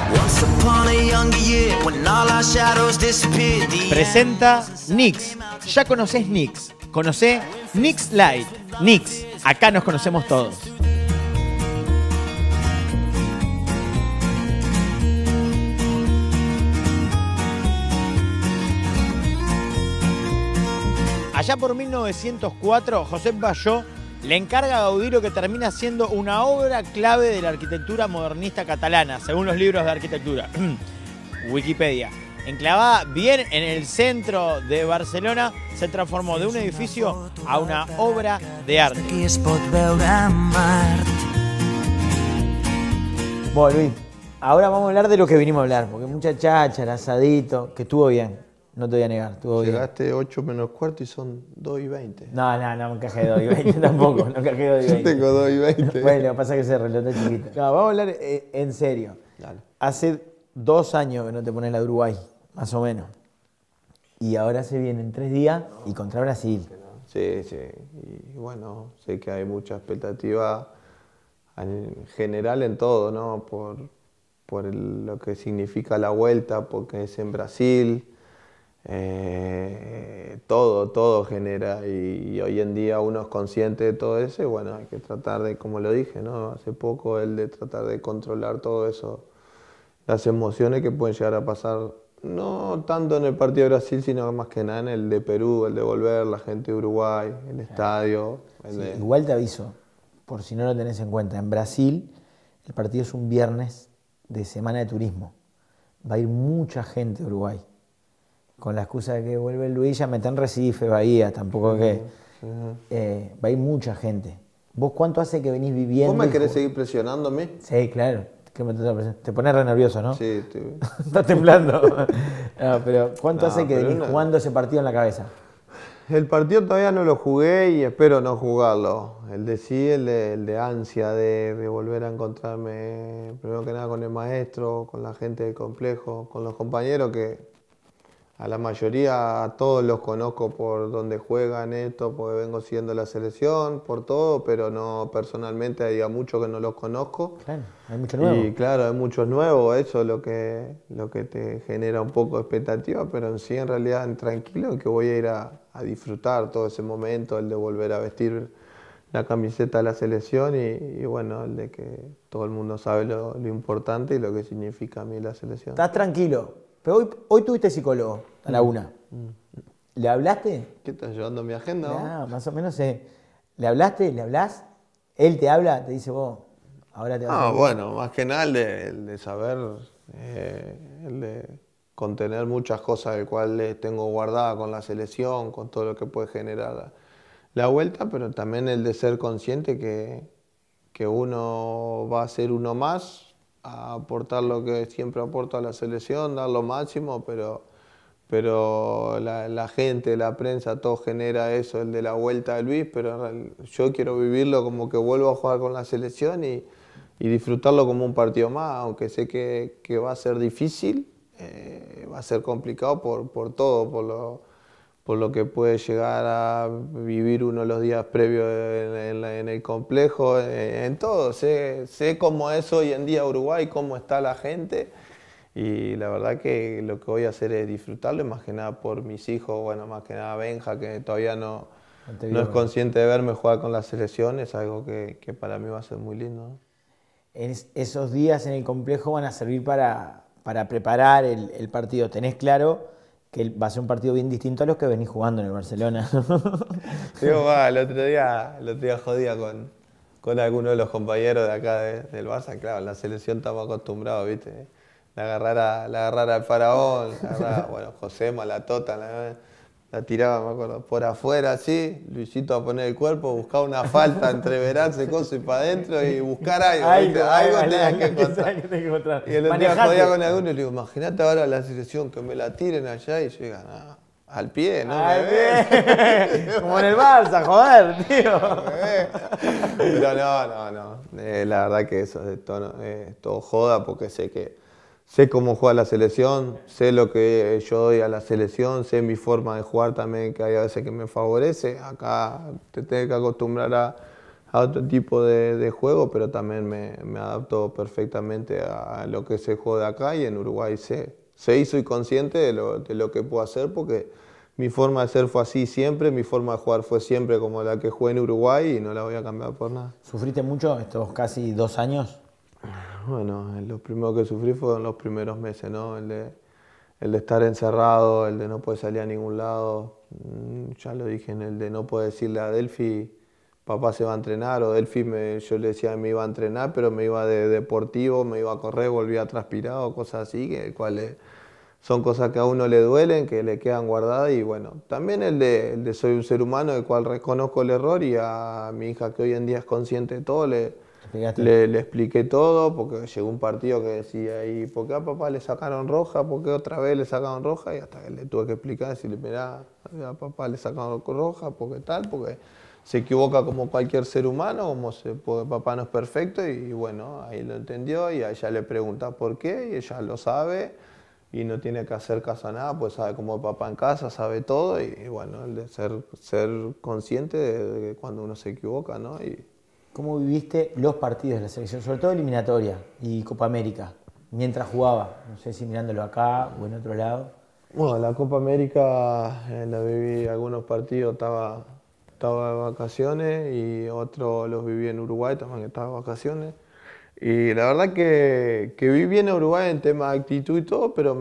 Presenta Nix. Ya conocés Nix. Conocé Nix Light. Nix. Acá nos conocemos todos. Allá por 1904, Josep Balló le encarga a Gaudí lo que termina siendo una obra clave de la arquitectura modernista catalana, según los libros de arquitectura. Wikipedia. Enclavada bien en el centro de Barcelona, se transformó de un edificio a una obra de arte. Bueno, Luis, ahora vamos a hablar de lo que vinimos a hablar, porque mucha cháchara, asadito, que estuvo bien. No te voy a negar, estuvo bien. Llegaste 8 menos cuarto y son 2 y 20. No me encajé de 2 y 20 tampoco, no encajé de 2 y 20. Yo tengo 2 y 20. Bueno, lo que pasa es que ese reloj está chiquito. No, vamos a hablar en serio. Dale. Hace 2 años que no te pones la de Uruguay, más o menos. Y ahora se viene en 3 días y contra Brasil. Sí, sí. Y bueno, sé que hay mucha expectativa en general en todo, ¿no? Por lo que significa la vuelta, porque es en Brasil. Todo genera y hoy en día uno es consciente de todo eso y bueno, hay que tratar de, como lo dije, ¿no? Hace poco, el de tratar de controlar todo eso, las emociones que pueden llegar a pasar, no tanto en el partido de Brasil, sino más que nada en el de Perú, el de volver, la gente de Uruguay, el estadio. Sí, igual te aviso, por si no lo tenés en cuenta, en Brasil el partido es un viernes de semana de turismo, va a ir mucha gente de Uruguay. Con la excusa de que vuelve Luis, ya meten Recife, Bahía, tampoco que... va a ir mucha gente. ¿Vos cuánto hace que venís viviendo? ¿Vos me querés seguir presionándome? Sí, claro. Te pones re nervioso, ¿no? Sí. Estás temblando. No, pero ¿cuánto hace que venís jugando ese partido en la cabeza? El partido todavía no lo jugué y espero no jugarlo. El de sí, el de ansia de volver a encontrarme, primero que nada con el maestro, con la gente del complejo, con los compañeros que... A la mayoría, a todos los conozco por donde juegan esto, porque vengo siguiendo la selección, por todo, pero no personalmente, hay mucho que no los conozco. Claro, hay muchos nuevos. Y claro, hay muchos nuevos, eso es lo que te genera un poco de expectativa, pero en sí, en realidad, tranquilo, que voy a ir a disfrutar todo ese momento, el de volver a vestir la camiseta de la selección y bueno, el de que todo el mundo sabe lo importante y lo que significa a mí la selección. ¿Estás tranquilo? Pero hoy tuviste psicólogo a la 1. ¿Le hablaste? ¿Qué estás llevando mi agenda? No, más o menos. ¿Le hablaste? ¿Le hablás? ¿Él te habla? Te dice vos, ahora te vas a... Bueno, más que nada el de saber, el de contener muchas cosas del cual tengo guardada con la selección, con todo lo que puede generar la vuelta, pero también el de ser consciente que uno va a ser uno más, a aportar lo que siempre aporto a la selección, dar lo máximo, pero la gente, la prensa, todo genera eso, el de la vuelta de Luis, pero yo quiero vivirlo como que vuelvo a jugar con la selección y disfrutarlo como un partido más, aunque sé que va a ser difícil, va a ser complicado por todo, por lo que puede llegar a vivir uno los días previos en el complejo, en todo. Sé cómo es hoy en día Uruguay, cómo está la gente y la verdad que lo que voy a hacer es disfrutarlo, y más que nada por mis hijos, bueno, más que nada Benja, que todavía no es consciente de verme jugar con la selección, es algo que para mí va a ser muy lindo, ¿no? Esos días en el complejo van a servir para preparar el partido. ¿Tenés claro que va a ser un partido bien distinto a los que venís jugando en el Barcelona? Digo, el otro día jodía con algunos de los compañeros de acá del Barça. Claro, en la selección estamos acostumbrados, ¿viste? La agarrar al faraón, bueno, Josema, la Tota, la tiraba, me acuerdo, por afuera así, Luisito a poner el cuerpo, buscar una falta, entreverarse, cosas y para adentro y buscar algo. Algo tenías que encontrar. Y el otro día jodía con alguno y le digo, imagínate ahora la selección, que me la tiren allá y yo diga, no, al pie, ¿no? Al pie. Como en el Barça, joder, tío. Pero no. La verdad que eso es todo joda, porque sé cómo juega la selección, sé lo que yo doy a la selección, sé mi forma de jugar también, que hay a veces que me favorece. Acá te tienes que acostumbrar a otro tipo de juego, pero también me adapto perfectamente a lo que es el juego de acá, y en Uruguay sé soy consciente de lo que puedo hacer, porque mi forma de ser fue así siempre, mi forma de jugar fue siempre como la que jugué en Uruguay y no la voy a cambiar por nada. ¿Sufriste mucho estos casi 2 años? Bueno, lo primero que sufrí fueron los primeros meses, ¿no? El de estar encerrado, el de no poder salir a ningún lado. Ya lo dije, en el de no poder decirle a Delphi, papá se va a entrenar, o Delphi, yo le decía que me iba a entrenar, pero me iba de deportivo, me iba a correr, volvía transpirado, cosas así, cuales son cosas que a uno le duelen, que le quedan guardadas. Y bueno, también el de soy un ser humano, del cual reconozco el error, y a mi hija, que hoy en día es consciente de todo, le expliqué todo, porque llegó un partido que decía, ¿y por qué a papá le sacaron roja? ¿Por qué otra vez le sacaron roja? Y hasta que le tuve que explicar, decirle, mirá, a papá le sacaron roja, porque tal, porque se equivoca como cualquier ser humano, porque papá no es perfecto. Y bueno, ahí lo entendió, y a ella le pregunta por qué, y ella lo sabe, y no tiene que hacer caso a nada, pues sabe como papá en casa, sabe todo. Y bueno, el de ser consciente de que cuando uno se equivoca, ¿no? ¿Cómo viviste los partidos de la selección, sobre todo eliminatoria y Copa América, mientras jugaba? No sé si mirándolo acá o en otro lado. Bueno, la Copa América la viví algunos partidos, estaba de vacaciones, y otros los viví en Uruguay también, que estaba de vacaciones. Y la verdad que viví bien en Uruguay en tema de actitud y todo, pero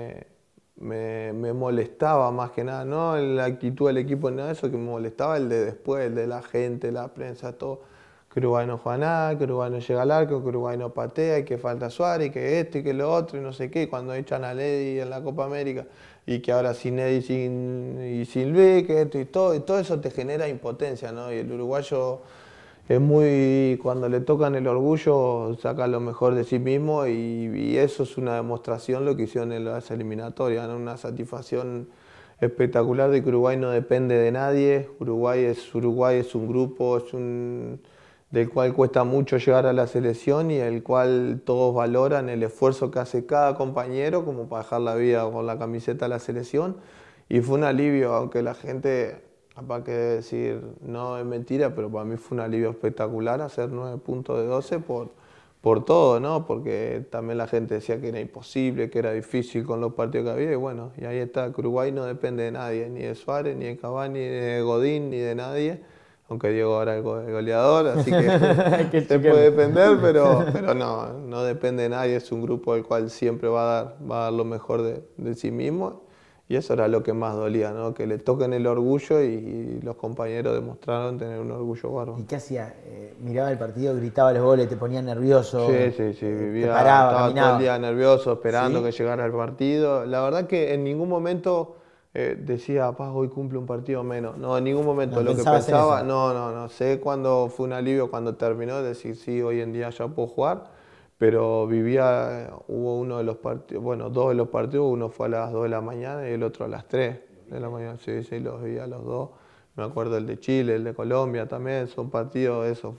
me molestaba más que nada, no la actitud del equipo ni nada de eso, que me molestaba el de después, el de la gente, la prensa, todo. Que Uruguay no juega nada, que Uruguay no llega al arco, que Uruguay no patea, y que falta Suárez, y que esto y que lo otro, y no sé qué, y cuando echan a Ledi en la Copa América, y que ahora sin Ledi y sin Luis, que esto y todo eso te genera impotencia, ¿no? Y el uruguayo es muy, cuando le tocan el orgullo, saca lo mejor de sí mismo, y eso es una demostración lo que hicieron en las eliminatorias, ¿no? Una satisfacción espectacular de que Uruguay no depende de nadie. Uruguay es un grupo, del cual cuesta mucho llegar a la selección, y el cual todos valoran el esfuerzo que hace cada compañero como para dejar la vida con la camiseta de la selección. Y fue un alivio, aunque la gente, capaz que decir, no es mentira, pero para mí fue un alivio espectacular hacer 9 puntos de 12 por todo, ¿no? Porque también la gente decía que era imposible, que era difícil con los partidos que había, y bueno, y ahí está, que Uruguay no depende de nadie, ni de Suárez, ni de Cavani, ni de Godín, ni de nadie, aunque Diego ahora es el goleador, así que se puede depender, pero no depende de nadie, es un grupo del cual siempre va a dar lo mejor de sí mismo. Y eso era lo que más dolía, ¿no? Que le toquen el orgullo, y los compañeros demostraron tener un orgullo bárbaro. ¿Y qué hacía? Miraba el partido, gritaba los goles, te ponía nervioso. Sí, Te paraba, estaba caminaba. todo el día nervioso, esperando ¿Sí? que llegara el partido. La verdad que en ningún momento decía, papá, hoy cumple un partido menos. No, en ningún momento. No Lo que pensabas en pensaba, eso. no. Sé cuando fue un alivio cuando terminó, decir, sí, hoy en día ya puedo jugar. Pero hubo uno de los partidos, bueno, dos de los partidos, uno fue a las 2 de la mañana y el otro a las 3 de la mañana. Sí, los vi a los dos. Me acuerdo el de Chile, el de Colombia también, son partidos, esos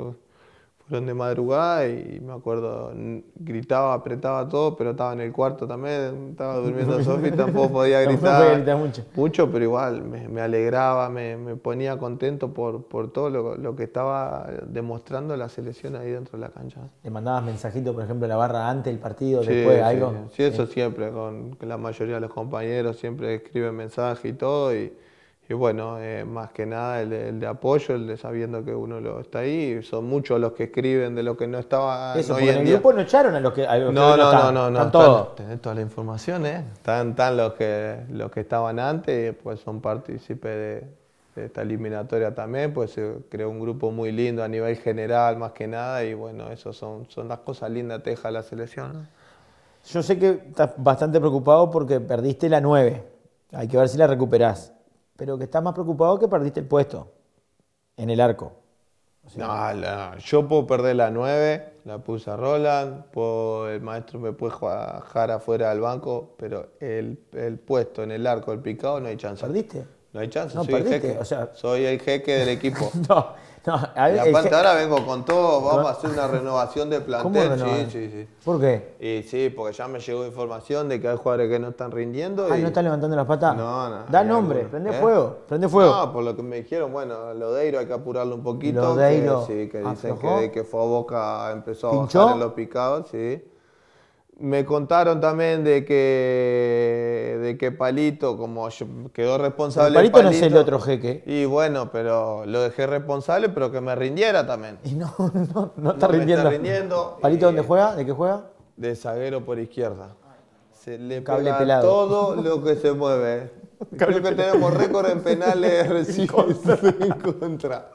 fueron de madrugada, y me acuerdo, gritaba, apretaba todo, pero estaba en el cuarto también, estaba durmiendo Sofi, tampoco podía Tampoco podía gritar gritar mucho, pero igual me alegraba, me ponía contento por todo lo que estaba demostrando la selección ahí dentro de la cancha. ¿Le mandabas mensajitos, por ejemplo, a la barra antes del partido, Sí, después, algo? sí, eso siempre, con la mayoría de los compañeros siempre escriben mensajes y todo, y bueno, más que nada el de apoyo, el de sabiendo que uno está ahí. Son muchos los que escriben de lo que no estaba Eso, hoy porque en en el día. grupo no echaron a los que No, hoy están. no. Están todos. Tenés toda la información, ¿eh? Están los que estaban antes, y pues son partícipes de esta eliminatoria también, pues se creó un grupo muy lindo a nivel general, más que nada, y bueno, eso son las cosas lindas que deja la selección, ¿no? Yo sé que estás bastante preocupado porque perdiste la 9. Hay que ver si la recuperás. Pero que estás más preocupado que perdiste el puesto en el arco. O sea, Yo puedo perder la 9, la puse a Roland, el maestro me puede bajar afuera del banco, pero el puesto en el arco, el picado, no hay chance. ¿perdiste? No hay chance, No, soy el perdiste. jeque. O sea, Soy el jeque del equipo. no, No, Y aparte ahora vengo con todo, vamos a hacer una renovación de plantel. ¿Cómo renovar? Sí. ¿Por qué? Y sí, porque ya me llegó información de que hay jugadores que no están rindiendo. ¿No están levantando las patas? No. Da hay nombre, algunos, prende fuego, prende fuego. No, por lo que me dijeron, bueno, Lodeiro hay que apurarlo un poquito. Lodeiro que dicen aflojó. que fue a Boca, empezó a ¿Pinchó? bajar en los picados, sí. Me contaron también de que Palito, como quedó responsable. Palito no es el otro jeque. Y bueno, pero lo dejé responsable, pero que me rindiera también. Y no está Me rindiendo. está rindiendo. ¿Palito dónde juega? ¿De qué juega? De zaguero por izquierda. Se le Cable pega pelado. todo lo que se mueve. Creo que tenemos récord en penales recibidos en contra.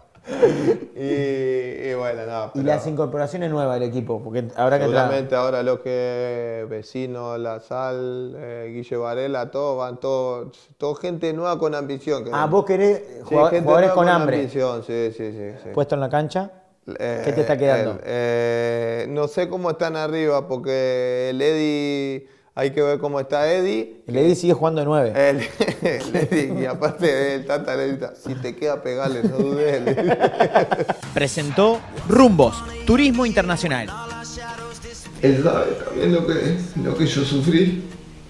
Y bueno, no. Y las incorporaciones nuevas del equipo, porque habrá que entrar. Seguramente ahora lo que Vecino, La Sal, Guille Varela, todos van, todo gente nueva con ambición. Vos querés Sí, gente jugadores nueva con hambre. ambición, sí. Puesto en la cancha. ¿Qué te está quedando? No sé cómo están arriba, porque el Eddy, hay que ver cómo está Eddy. El Eddy sigue jugando de 9. El Eddy, y aparte el Tata le dice, si te queda pegarle, no dudes. Presentó Rumbos, Turismo Internacional. Él sabe también lo que yo sufrí.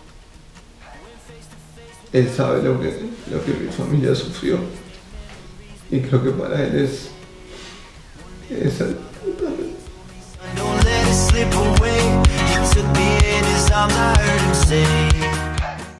Él sabe lo que mi familia sufrió. Y creo que para él es el... Don't let it slip away. He took me in his arms, I heard him say